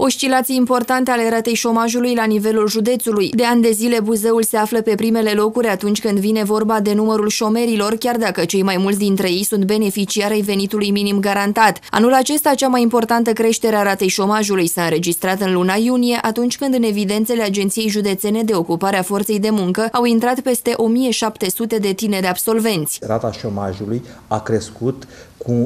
Oscilații importante ale ratei șomajului la nivelul județului. De ani de zile, Buzăul se află pe primele locuri atunci când vine vorba de numărul șomerilor, chiar dacă cei mai mulți dintre ei sunt beneficiari ai venitului minim garantat. Anul acesta, cea mai importantă creștere a ratei șomajului s-a înregistrat în luna iunie, atunci când în evidențele Agenției Județene de Ocupare a Forței de Muncă au intrat peste 1700 de tineri absolvenți. Rata șomajului a crescut cu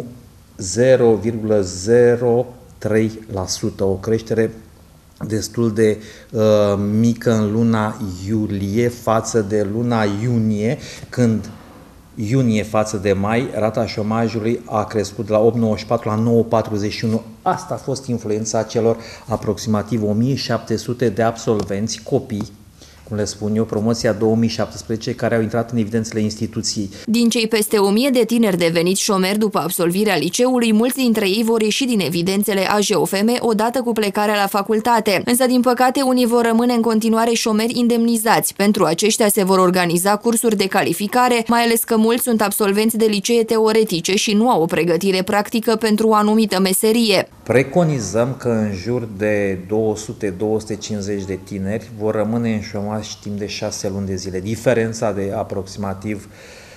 0,03%, o creștere destul de mică în luna iulie față de luna iunie, când iunie față de mai, rata șomajului a crescut de la 8,94 la 9,41. Asta a fost influența celor aproximativ 1700 de absolvenți, copii, cum le spun eu, promoția 2017, care au intrat în evidențele instituției. Din cei peste 1000 de tineri deveniți șomeri după absolvirea liceului, mulți dintre ei vor ieși din evidențele AJOFM odată cu plecarea la facultate. Însă, din păcate, unii vor rămâne în continuare șomeri indemnizați. Pentru aceștia se vor organiza cursuri de calificare, mai ales că mulți sunt absolvenți de licee teoretice și nu au o pregătire practică pentru o anumită meserie. Preconizăm că în jur de 200-250 de tineri vor rămâne în șomaj timp de 6 luni de zile. Diferența de aproximativ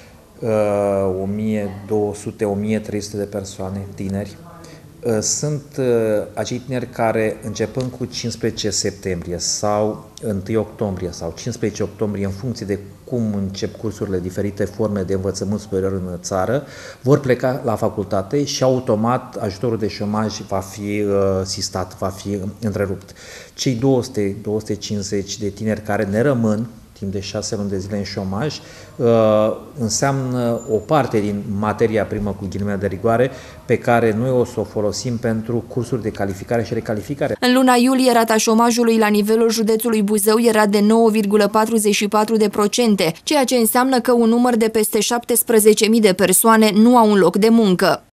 1200-1300 de persoane, tineri. Sunt acei tineri care, începând cu 15 septembrie sau 1 octombrie sau 15 octombrie, în funcție de cum încep cursurile, diferite forme de învățământ superior în țară, vor pleca la facultate și automat ajutorul de șomaj va fi sistat, va fi întrerupt. Cei 200-250 de tineri care ne rămân timp de 6 luni de zile în șomaj, înseamnă o parte din materia primă, cu ghilimele de rigoare, pe care noi o să o folosim pentru cursuri de calificare și recalificare. În luna iulie, rata șomajului la nivelul județului Buzău era de 9,44%, ceea ce înseamnă că un număr de peste 17.000 de persoane nu au un loc de muncă.